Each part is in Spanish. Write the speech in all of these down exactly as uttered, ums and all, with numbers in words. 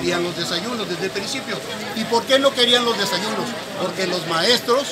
querían los desayunos desde el principio. ¿Y por qué no querían los desayunos? Porque los maestros,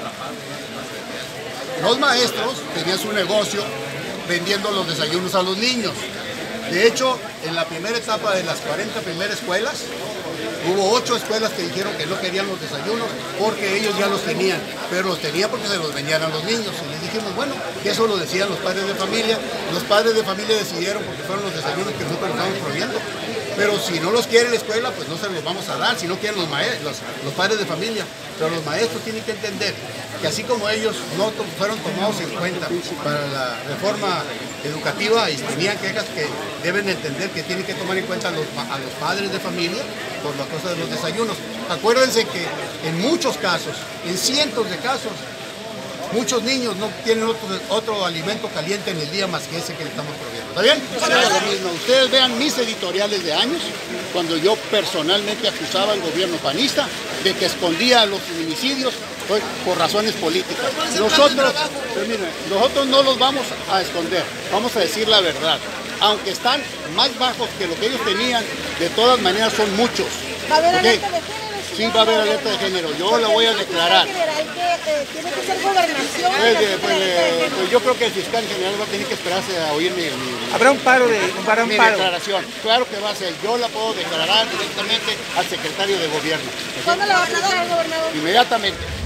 los maestros tenían su negocio vendiendo los desayunos a los niños. De hecho, en la primera etapa de las cuarenta primeras escuelas, hubo ocho escuelas que dijeron que no querían los desayunos porque ellos ya los tenían, pero los tenían porque se los vendían a los niños. Y les dijimos, bueno, que eso lo decían los padres de familia. Los padres de familia decidieron porque fueron los desayunos que nosotros estamos prohibiendo. Pero si no los quiere la escuela, pues no se los vamos a dar, si no quieren los, los, los padres de familia. Pero los maestros tienen que entender que así como ellos no to fueron tomados en cuenta para la reforma educativa y tenían quejas, que deben entender que tienen que tomar en cuenta a los, a los padres de familia por la cosa de los desayunos. Acuérdense que en muchos casos, en cientos de casos, muchos niños no tienen otro, otro alimento caliente en el día más que ese que le estamos prohibiendo. ¿Está bien? Sí, lo mismo. Ustedes vean mis editoriales de años, cuando yo personalmente acusaba al gobierno panista de que escondía los feminicidios pues, por razones políticas. Nosotros, pero miren, nosotros no los vamos a esconder, vamos a decir la verdad. Aunque están más bajos que lo que ellos tenían, de todas maneras son muchos. ¿Va a haber ¿Okay? alerta de género? Sí, va a haber alerta de género. Yo la voy a declarar. General que, eh, tiene que ser gobernación. Pues, eh, pues, eh, pues yo creo que el fiscal general va a tener que esperarse a oír mi, mi, Habrá un paro de un paro, un mi paro. declaración. Claro que va a ser. Yo la puedo declarar directamente al secretario de gobierno. ¿Cuándo la va a declarar, gobernador? Inmediatamente.